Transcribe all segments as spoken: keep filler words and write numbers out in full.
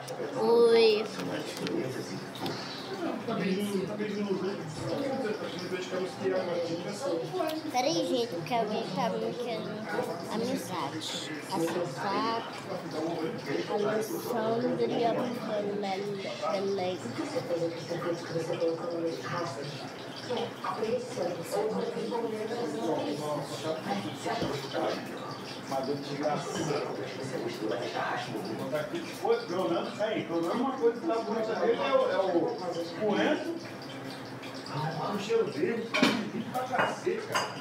Oi. Peraí, gente, porque alguém tá me querendo amizade. Acessar Alessandria Beleza. Mas desgraçado. Outro programa, aí, programa uma coisa que dá bonita dele é o, é o coentro. Ah, o cheiro verde, tá bonito pra cacete, cara.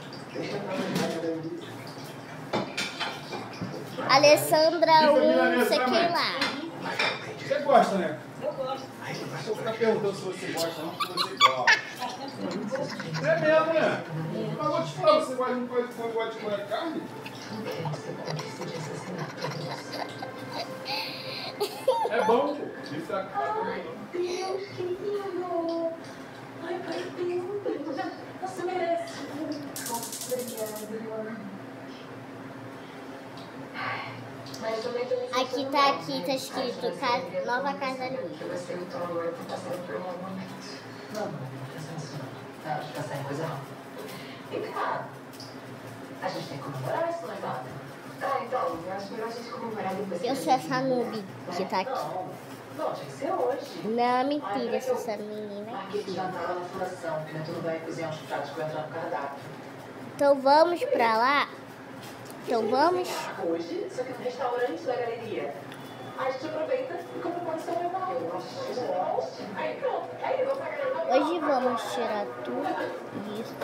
Alessandra, um, não sei quem lá. Você gosta, né? Eu gosto. Se eu ficar perguntando se você gosta, não, se você gosta. É mesmo, né? Mas vou te falar, você gosta de gosta de comer carne? É bom, pô. Isso é Ai, Deus, que lindo! Ai, pai, Deus, você merece. Obrigada. Aqui tá, aqui tá escrito casa, Nova Casa Livre. Você me tornou agora por passar por um mau momento. Não, não, não. Acho que tá saindo coisa não. Vem cá. A gente tem que comemorar esse noivado. Ah, então, eu acho melhor a gente comemorar depois. Eu sou essa noob que tá aqui. Não, não, tinha que ser hoje. Não, mentira, essa essa menina aqui. Aqui já tava na fundação, que tu não vai cozinhar uns pratos que vai entrar no cardápio. Então vamos pra lá? Então vamos? Hoje, só que no restaurante da galeria. A gente aproveita e compra uma condição normal. Aí pronto, aí eu vou pagar. Hoje vamos tirar tudo isso.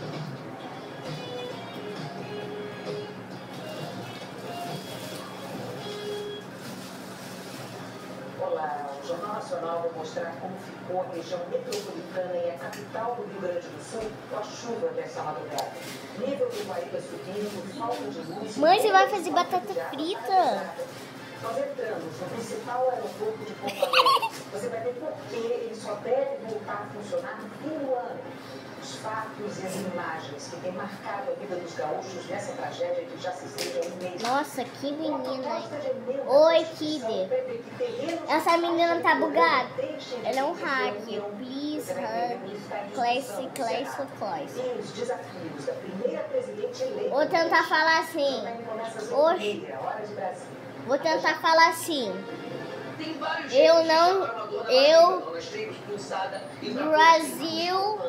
Olá, o Jornal Nacional vai mostrar como ficou a região metropolitana e a capital do Rio Grande do Sul com a chuva dessa madrugada. Nível do Guaíba subindo, falta de luz. Mãe, você vai fazer batata frita? Nós entramos no principal aeroporto de Porto Alegre. Você vai ver por que ele só deve voltar a funcionar no fim do ano. Os fatos e as imagens que têm marcado a vida dos gaúchos nessa tragédia que já se estende há um mês. Nossa, que menina, hein? Oi, Kid. Essa menina tá bugada. Ela é um hacker. Please, hug. Classic, classic, classic. Os desafios da primeira presidente eleita. Vou tentar falar assim. Oxe. Vou tentar falar assim. Eu não, eu, Brasil,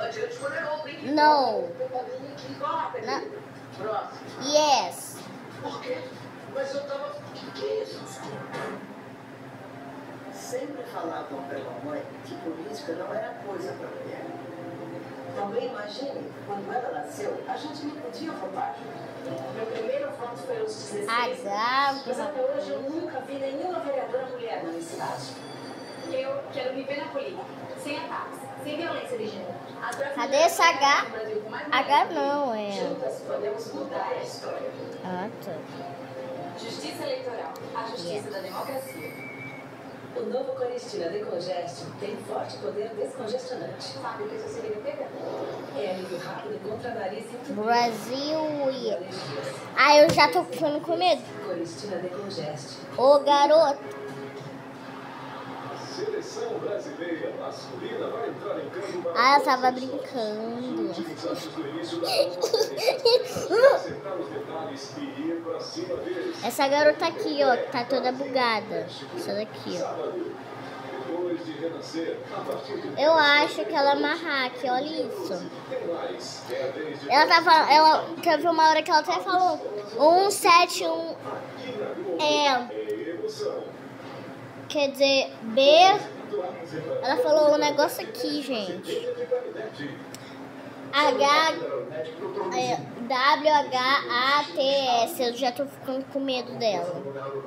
não, não, yes. Por quê? Mas eu tava... Que é isso? Sempre falavam pra mamãe que política não era coisa pra mulher. Também imagine, quando ela nasceu, a gente nem podia votar. Meu primeiro voto foi aos dezesseis. Mas até hoje eu nunca vi nenhuma vereadora mulher na minha cidade. Eu quero viver na política, sem ataques, sem violência de gênero. Cadê esse H? H não, é. Juntas podemos mudar a história. Ah, tá. Justiça eleitoral, a justiça da democracia. O novo Coristina Decongest tem forte poder descongestionante. Sabe o que isso significa? É alívio rápido contra nariz e Brasil e... Ah, eu já tô ficando com medo. Coristina Decongest. Ô, garoto. Seleção brasileira masculina vai entrar em campo. Ah, eu tava brincando. Essa garota aqui, ó, que tá toda bugada. Essa daqui, ó. Eu acho que ela é uma hack, olha isso. Ela tá falando, ela teve uma hora que ela até falou um sete um é, quer dizer, B. Ela falou um negócio aqui, gente. H é, W H A T S. Eu já tô ficando com medo dela.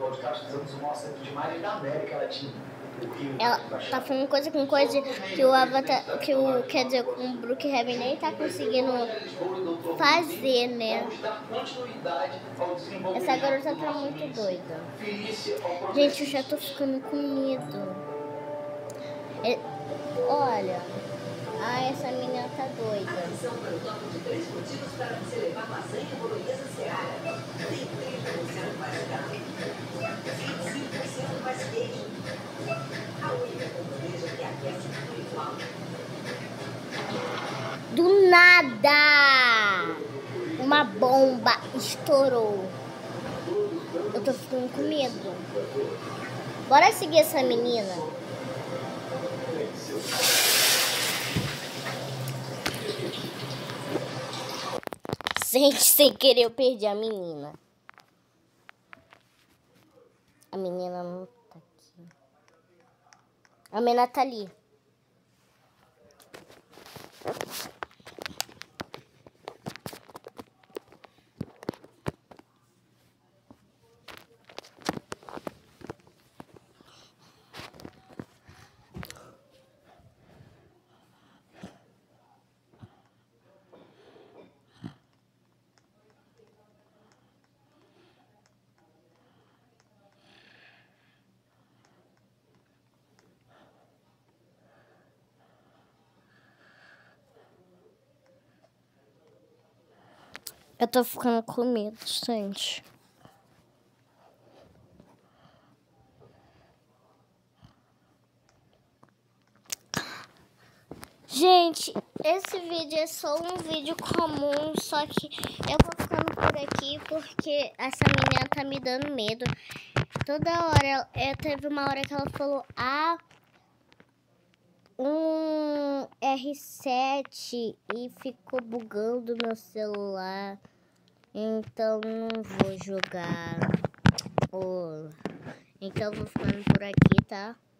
Ela tá falando coisa com coisa que o Avatar, que o, quer dizer, o Brookhaven nem tá conseguindo fazer, né? Essa garota tá muito doida. Gente, eu já tô ficando com medo. É, olha, ai, essa menina tá doida. Atenção para o top de três motivos para você levar lasanha bolonhesa Seara. Tem trinta por cento mais carne, vinte e cinco por cento mais queijo, nada! Uma bomba estourou. Eu tô ficando com medo. Bora seguir essa menina. Gente, sem querer eu perdi a menina. A menina não tá aqui. A menina tá ali. Eu tô ficando com medo, gente. Gente, esse vídeo é só um vídeo comum, só que eu vou ficando por aqui porque essa menina tá me dando medo. Toda hora, ela, é, teve uma hora que ela falou, ah, um R sete e ficou bugando meu celular. Então não vou jogar. Oh. Então eu vou ficando por aqui, tá?